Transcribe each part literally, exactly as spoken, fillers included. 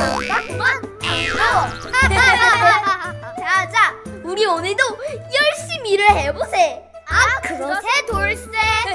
반갑구만. 반가워. 자자, 우리 오늘도 열심히 일을 해보세. 아, 그러세 돌쇠.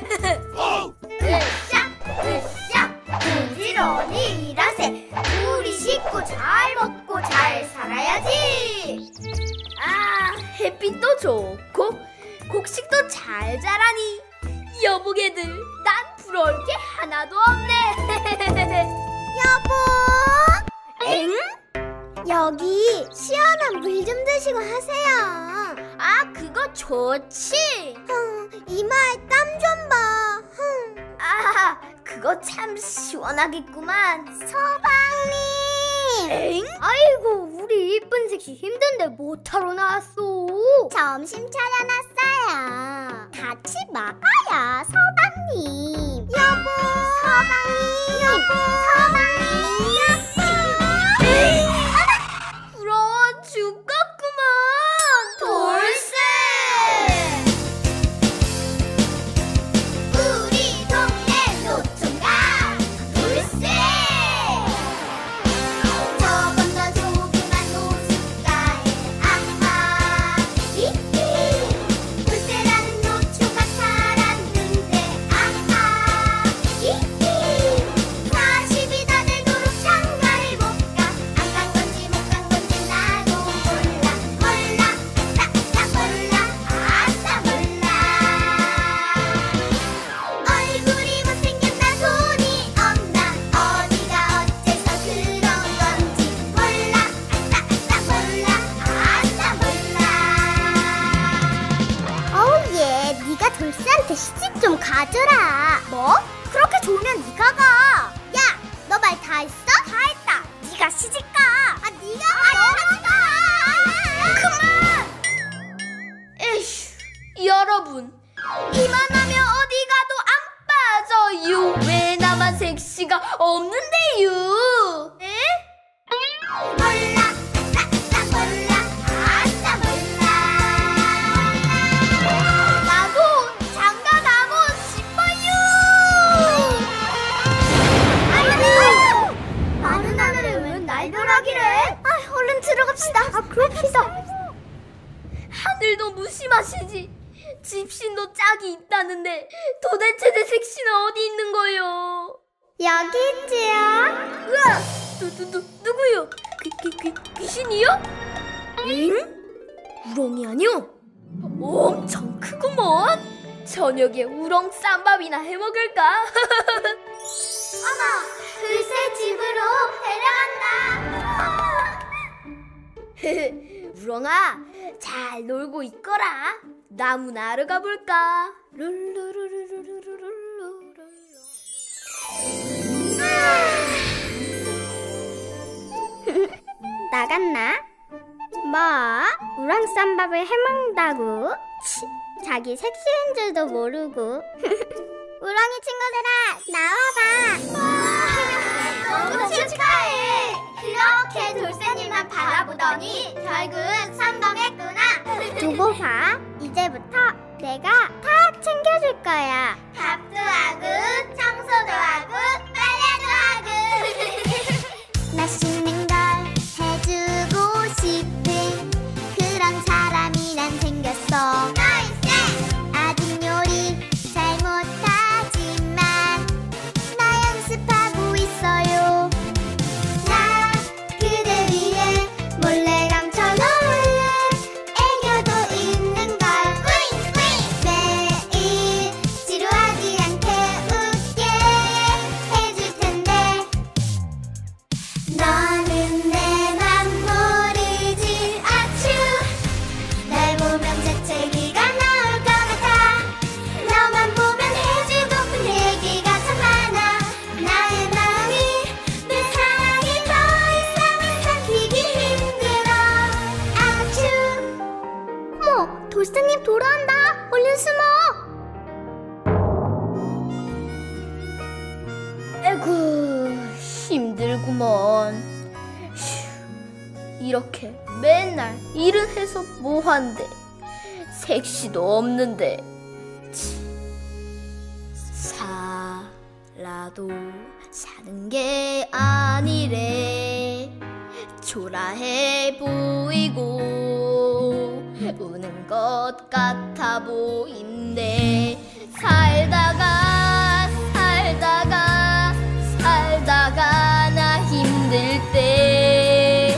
으쌰 으쌰 부지런히 일하세. 우리 식구 잘 먹고 잘 살아야지. 아, 햇빛도 좋고 곡식도 잘 자라니 여보게들 난 부러울 게 하나도 없네. 여보! 엥? 여기 시원한 물 좀 드시고 하세요. 아, 그거 좋지. 흥, 이마에 땀 좀 봐. 흥. 아, 그거 참 시원하겠구만. 서방님! 엥? 아이고, 우리 이쁜 색시 힘든데 못하러 나왔어. 점심 차려놨어요. 같이 먹어요, 서방님. 여보! 서방님! 여보! 서방님! 여보! 부러워 죽겠구만. 돌쇠! 우리 동네 노총각 돌쇠! 저건 더 조그만 노숙가에 아하 히히 돌쇠라는 노총각 살았는데 아하 히히 사십이 다 되도록 장가를 못 가. 안 간 건지 못 간 건지 나도 몰라. 몰라 아싸 아싸 몰라. 아싸 몰라. 얼굴이 못생겼나 돈이 없나 어디가 어째서 그런 건지 몰라. 아싸 아싸 몰라. 아싸 몰라. 어우 얘 네가 돌쇠한테 시집 좀 가줘라. 뭐? 그렇게 좋으면 네가 가. 야 너 말 다 했어? 다 했다. 네가 시집 가. 아 네가 가. 그만. 에휴, 여러분, 이만하면 어디 가도 안 빠져요. 왜 나만 색시가 없는데요? 에? 몰라 아싸 아싸 몰라. 아싸 몰라. 나도 장가 가고 싶어요. 아이고 많은 하늘에 왜 날벼락이래? 아 얼른 들어갑시다. 아 그럽시다. 하늘도 무심하시지. 집신도 짝이 있다는데 도대체 내 색시는 어디 있는 거요? 여기 있지요. 으아! 누, 누, 누, 누구요? 귀, 귀, 귀, 귀신이요? 엥? 우렁이 아니요? 엄청 크구먼. 저녁에 우렁 쌈밥이나 해먹을까? 어머 글쎄 집으로 데려간다. 우렁아, 잘 놀고 있거라. 나무나 하러 가볼까? 룰루루루루루루루루루. 나갔나? 뭐? 우렁쌈밥을 해먹는다고? 치, 자기 섹시한 줄도 모르고. 우렁이 친구들아 나와봐. 너무 축하해. 그렇게 돌쇠님만 바라보더니 결국은 성공했구나. 두고 봐. 이제부터 내가 다 챙겨줄 거야. 밥도 하고 청소도 하고 빨래도 하고. 맛있는 걸 해주고 싶은 그런 사람이 난 생겼어. 아직 요리 잘 못하지만 나 연습하고 있어요. 나 그대 위해 몰래 감춰놓은 애교도 있는 걸. 매일 지루하지 않게 웃게 해줄 텐데 너는 내 맘 모르지. 아츄 날 보면 재채기가 나올 것 같아. 너만 보면 해주고픈 얘기가 참 많아. 나의 마음이 내 사랑이 더 이상은 삼키기 힘들어. 아츄 어머 돌쇠님 돌아온다. 얼른 숨어. 에구, 힘들구먼. 휴, 이렇게 맨날 일은 해서 뭐한데 색시도 없는데. 치, 살아도 사는 게 아니래. 초라해 보이고 우는 것 같아 보인대. 살다가 살다가 살다가 나 힘들 때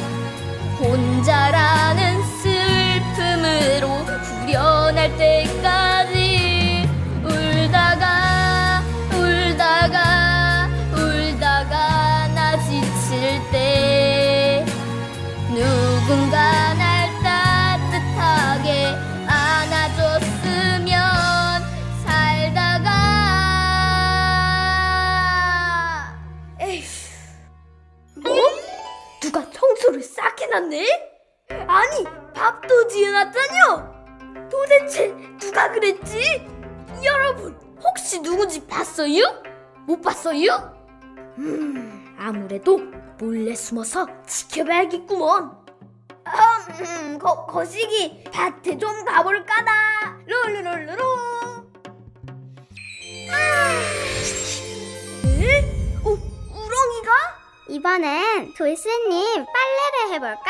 혼자라는 슬픔으로 후련할 때까지 울다가 울다가 울다가 나 지칠 때 누군가 날 따뜻하게 안아줬으면 살다가. 에휴, 어? 누가 청소를 싹 해놨네? 아니, 밥도 지어놨다뇨? 도대체 누가 그랬지? 여러분, 혹시 누군지 봤어요? 못 봤어요? 음, 아무래도 몰래 숨어서 지켜봐야겠구먼. 음, 거, 거시기 밭에 좀 가볼까나. 룰루룰루루. 아, 에? 어, 우렁이가? 이번엔 돌쇠님 빨래를 해볼까?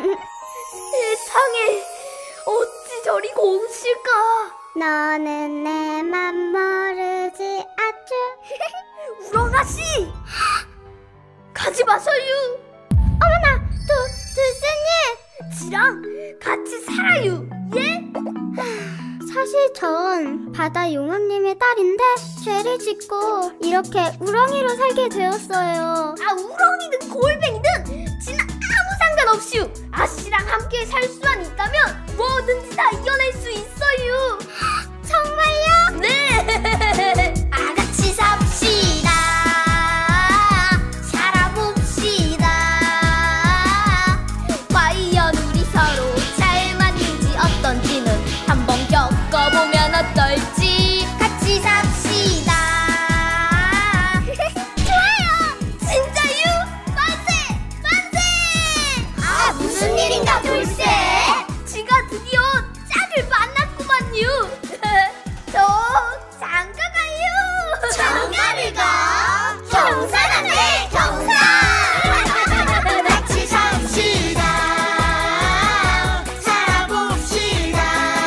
세상에, 어찌 저리 고우실까? 너는 내 맘 모르지 아주. 우렁아씨, 가지 마세요. 어머나, 도, 돌쇠님! 지랑 같이 살아요. 예? 사실 전 바다 용왕님의 딸인데 죄를 짓고 이렇게 우렁이로 살게 되었어요. 아, 우렁이든 골뱅이든 지는 아무 상관없이요. 아씨랑 함께 살 수만 있다면 뭐든지 다 이겨낼 수 있어요. 정말요? 네. 아같이 삽시다. 살아봅시다. 과연 우리 서로 잘 맞는지 어떤지는 한번 겪어보면 어떨지. 같이 삽시다. 좋아요. 진짜요? 만세! 만세! 아, 무슨 일인가 돌쇠? 지가 드디어 짝을 만났구만요. 저 장가 가요. 장가를 가? 경사나네, 경사. 같이 삽시다. 살아봅시다.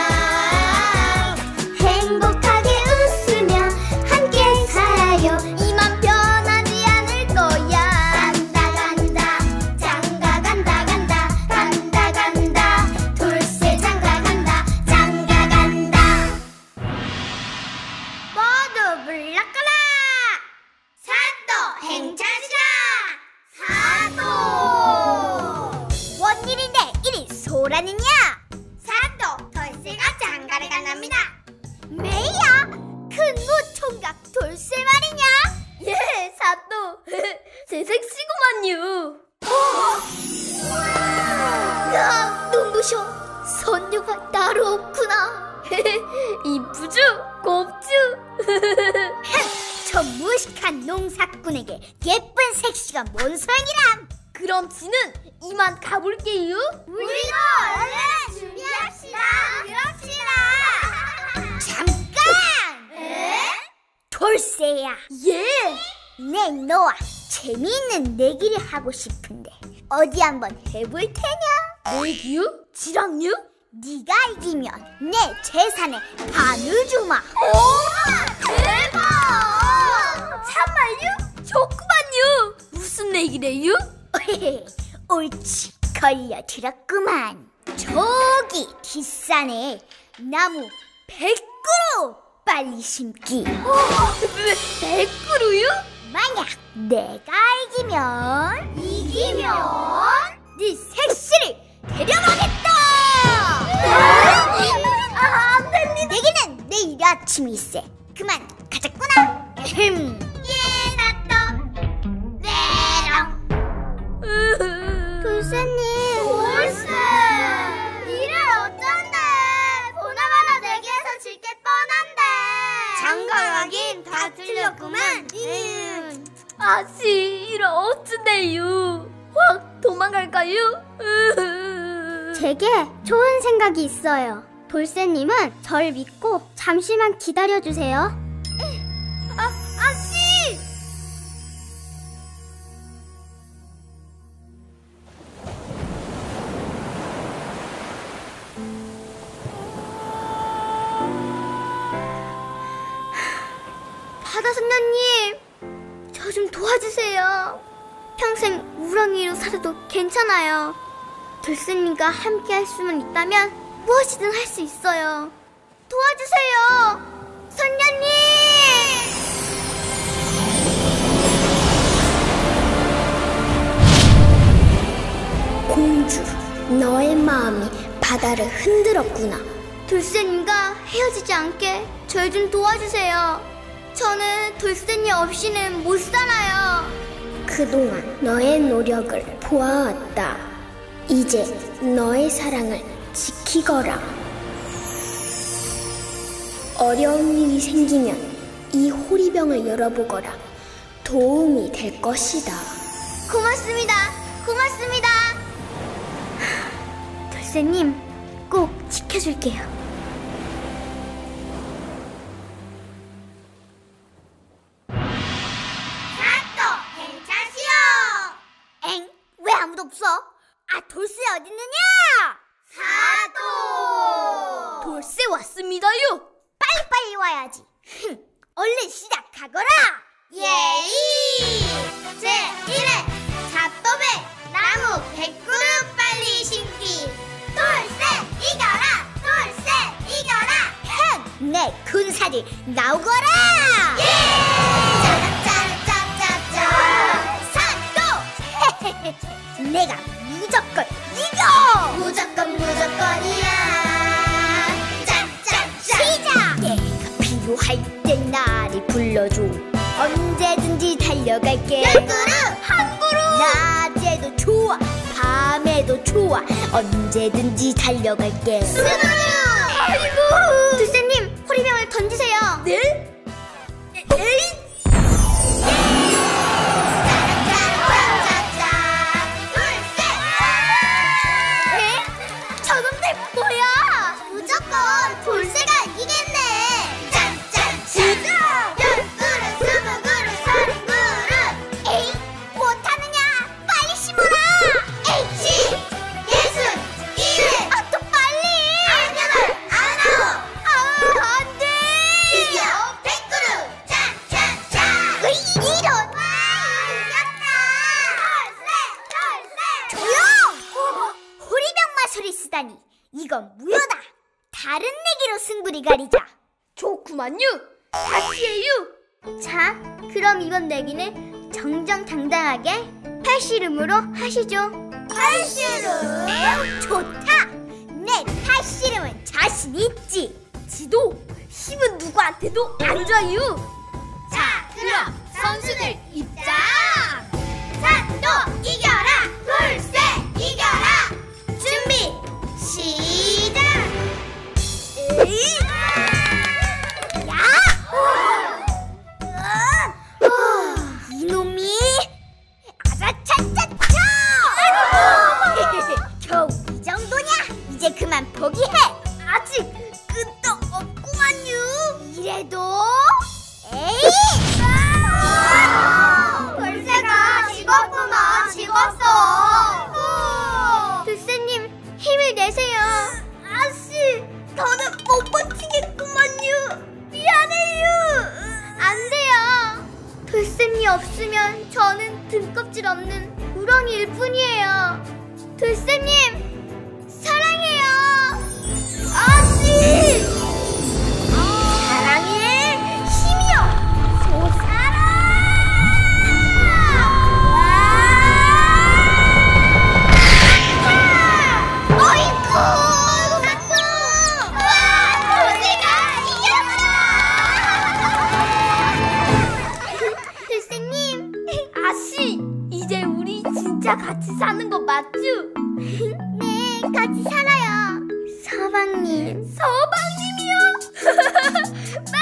행복하게 웃으며 함께 살아요. 이만 변하지 않을 거야. 간다 간다 장가 간다 간다 간다 간다 돌쇠 장가 간다 장가 간다. 모두 불러거라. 사또 행차시라. 사또. 뭔 일인데 이리 소란이냐? 사또 돌쇠가 장가를 간답니다. 메이야 큰 무총각 돌쇠 말이냐? 예, 사또. 제 색시구만요. 야, 눈부셔. 선녀가 따로 없구나. 이쁘죠? 곱죠? 저 무식한 농사꾼에게 예쁜 색시가 뭔 소용이람? 그럼 지는 이만 가볼게요. 우리도 얼른 준비합시다. 그럽시다. 잠깐! 에? 돌쇠야, 예. 내 너와 재미있는 내기를 하고 싶은데 어디 한번 해볼 테냐? 내기요? 지랑요? 네가 이기면 내 재산의 반을 주마. 오, 대박! 참말요? 좋구만요. 무슨 내기래요? 옳지, 걸려들었구만. 저기 뒷산에 나무 백 그루 빨리 심기. 백 그루요? 만약 내가 이기면 이기면 네 색시를 데려가겠다. 아, 안 됩니다. 내기는 내일 아침일세. 그만 가자꾸나. 흠. 예, 사또. 메롱. 돌쇠님. 돌쇠. 이를 어쩐데. 보나마나 내기에서 질 게 뻔한데. 장가가긴 다 틀렸구만. 음. 아씨, 이를 어쩐데요. 확 도망갈까요? 제게 좋은 생각이 있어요. 돌쇠님은 절 믿고 잠시만 기다려주세요. 아, 아씨! 바다 선녀님, 저 좀 도와주세요. 평생 우렁이로 살아도 괜찮아요. 돌쇠님과 함께 할 수만 있다면 무엇이든 할 수 있어요. 도와주세요, 선녀님! 공주, 너의 마음이 바다를 흔들었구나. 돌쇠님과 헤어지지 않게 절 좀 도와주세요. 저는 돌쇠님 없이는 못 살아요. 그동안 너의 노력을 보아왔다. 이제 너의 사랑을 지키거라. 어려운 일이 생기면 이 호리병을 열어보거라. 도움이 될 것이다. 고맙습니다. 고맙습니다. 돌쇠님, 꼭 지켜줄게요. 왜 아무도 없어? 아, 돌쇠 어딨느냐? 사또! 돌쇠 왔습니다요. 빨리빨리 와야지. 얼른 시작하거라. 예이! 제일 회 잡도배 나무 백 그루 빨리 심기. 돌쇠 이겨라! 돌쇠 이겨라! 흥! 내 군사들 나오거라! 예! 짜라짜라짜짜짜! 사또! 내가 무조건 이겨! 무조건 무조건이야. 짠짠짠! 시작! 내가 필요할 땐 나를 불러줘. 언제든지 달려갈게. 열 그루! 한 그루! 낮에도 좋아, 밤에도 좋아. 언제든지 달려갈게. 스무 그루! 아이고! 돌쇠님, 호리병을 던지세요. 네? 에잇! 돌쇠가 이기겠네. 짠짠 시작! 열 그루, 스무 그루, 서른 그루. 에이, 못하느냐? 빨리 심어라. 에이치, 예순, 이회. 아, 또 빨리. 아흔여덟, 아흔아홉. 아, 안 돼. 드디어 백 그루. 짠짠짠. 으이, 이런. 와, 이겼다. 돌쇠, 돌쇠. 조용! 호리병 마술을 쓰다니. 이건 무효다. 다른 내기로 승부를 가리자. 좋구만요. 다시 해요. 자, 그럼 이번 내기는 정정당당하게 팔씨름으로 하시죠. 팔씨름? 좋다. 내 팔씨름은 자신 있지. 지도 힘은 누구한테도 안 줘요. 자, 그럼 선수들 입장. 사또 이겨라. 돌쇠 이겨라. 준비 시작. 에이! 야! 어, 이놈이! 아자차차차! 겨우 이 정도냐? 이제 그만 포기해! 아직 끝도 없구만요! 이래도? 에이! 돌쇠가 죽었구만, 죽었어! 돌쇠님, 힘을 내세요! 아씨! 더는 못 버티겠구만요. 미안해요. 안 돼요. 돌쇠님이 없으면 저는 등껍질 없는 우렁이일 뿐이에요. 돌쇠님, 사랑해요. 아씨! 사랑의 힘이여, 솟아라! 어이구! 이제 우리 진짜 같이 사는 거 맞죠? 네, 같이 살아요. 서방님. 서방님이요?